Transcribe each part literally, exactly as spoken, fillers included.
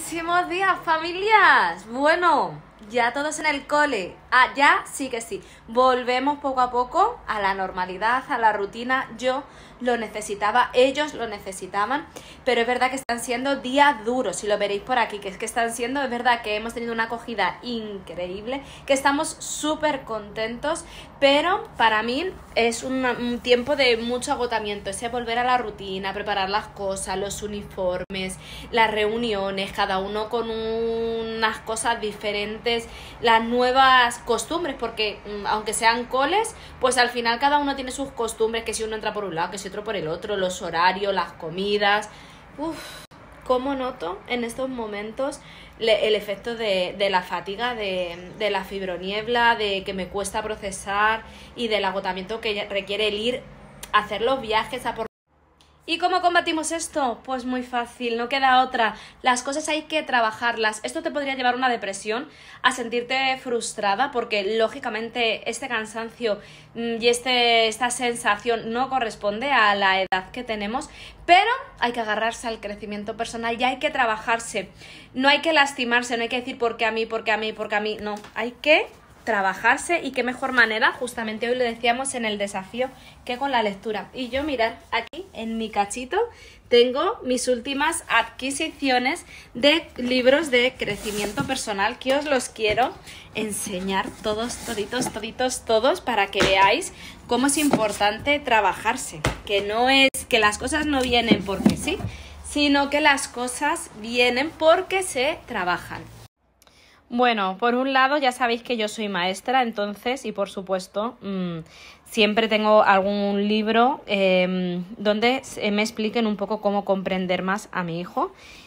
Buenísimos días, familias. Bueno, ya todos en el cole. Ah, ya sí que sí. Volvemos poco a poco a la normalidad, a la rutina. Yo lo necesitaba, ellos lo necesitaban, pero es verdad que están siendo días duros, si lo veréis por aquí, que es que están siendo, es verdad que hemos tenido una acogida increíble, que estamos súper contentos, pero para mí es un, un tiempo de mucho agotamiento, ese volver a la rutina, preparar las cosas, los uniformes, las reuniones, cada uno con unas cosas diferentes, las nuevas costumbres, porque aunque sean coles, pues al final cada uno tiene sus costumbres, que si uno entra por un lado, que si otro por el otro, los horarios, las comidas. Uf, cómo noto en estos momentos le, el efecto de, de la fatiga, de, de la fibroniebla, de que me cuesta procesar y del agotamiento que requiere el ir a hacer los viajes a por... ¿Y cómo combatimos esto? Pues muy fácil, no queda otra. Las cosas hay que trabajarlas. Esto te podría llevar a una depresión, a sentirte frustrada, porque lógicamente este cansancio y este, esta sensación no corresponde a la edad que tenemos, pero hay que agarrarse al crecimiento personal y hay que trabajarse. No hay que lastimarse, no hay que decir por qué a mí, por qué a mí, por qué a mí. No, hay que trabajarse, y qué mejor manera, justamente hoy lo decíamos en el desafío, que con la lectura. Y yo, mirad, aquí en mi cachito tengo mis últimas adquisiciones de libros de crecimiento personal, que os los quiero enseñar todos, toditos, toditos, todos, para que veáis cómo es importante trabajarse, que no es que las cosas no vienen porque sí, sino que las cosas vienen porque se trabajan. Bueno, por un lado ya sabéis que yo soy maestra, entonces, y por supuesto, mmm, siempre tengo algún libro eh, donde me expliquen un poco cómo comprender más a mi hijo.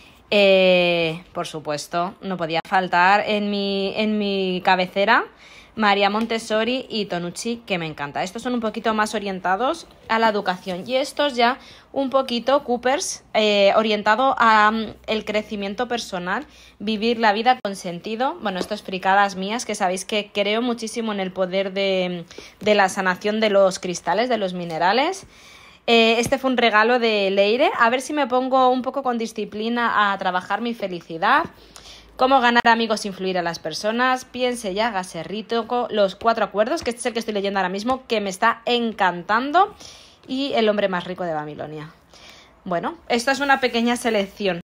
Eh, por supuesto, no podía faltar en mi, en mi cabecera María Montessori y Tonucci, que me encanta. Estos son un poquito más orientados a la educación y estos ya un poquito Coopers, eh, orientado a um, el crecimiento personal, vivir la vida con sentido. Bueno, estas fricadas mías, que sabéis que creo muchísimo en el poder de, de la sanación de los cristales, de los minerales. Eh, este fue un regalo de Leire. A ver si me pongo un poco con disciplina a trabajar mi felicidad. Cómo ganar amigos e influir a las personas. Piense y hágase rico. Los cuatro acuerdos, que este es el que estoy leyendo ahora mismo, que me está encantando. Y El hombre más rico de Babilonia. Bueno, esta es una pequeña selección.